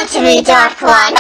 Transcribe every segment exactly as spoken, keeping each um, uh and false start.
to me, Dark One.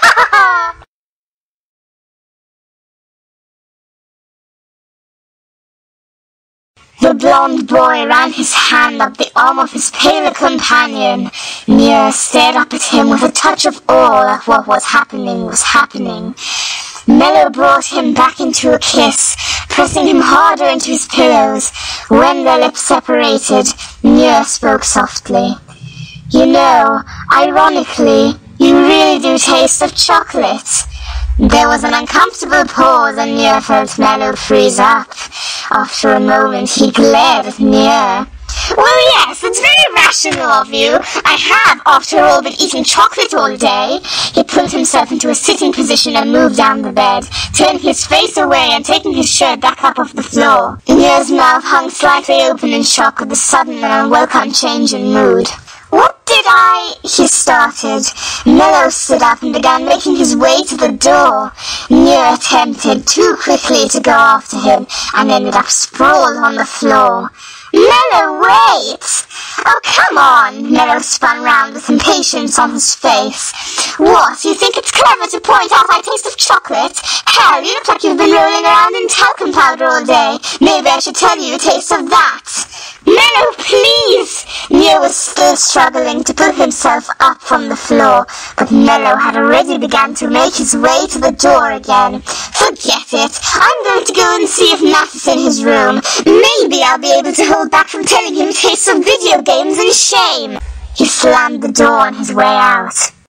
The blonde boy ran his hand up the arm of his paler companion. Nier stared up at him with a touch of awe that what was happening was happening. Mello brought him back into a kiss, pressing him harder into his pillows. When their lips separated, Nier spoke softly. You know, ironically, you really do taste of chocolate. There was an uncomfortable pause and Nier felt Mello freeze up. After a moment, he glared at Nier. Well, yes, it's very rational of you. I have, after all, been eating chocolate all day. He pulled himself into a sitting position and moved down the bed, turning his face away and taking his shirt back up off the floor. Nier's mouth hung slightly open in shock at the sudden and unwelcome change in mood. What did I... he started. Mello stood up and began making his way to the door. Nier attempted too quickly to go after him and ended up sprawled on the floor. Mello, wait! Oh, come on! Mello spun round with impatience on his face. What, you think it's clever to point out I taste of chocolate? Hell, you look like you've been rolling around in talcum powder all day. Maybe I should tell you a taste of that. Mello, please! Nier was still struggling to pull himself up from the floor, but Mello had already begun to make his way to the door again. Forget it. I'm going to go and see if Nat is in his room. Maybe I'll be able to hold back from telling him he tastes of video games and shame. He slammed the door on his way out.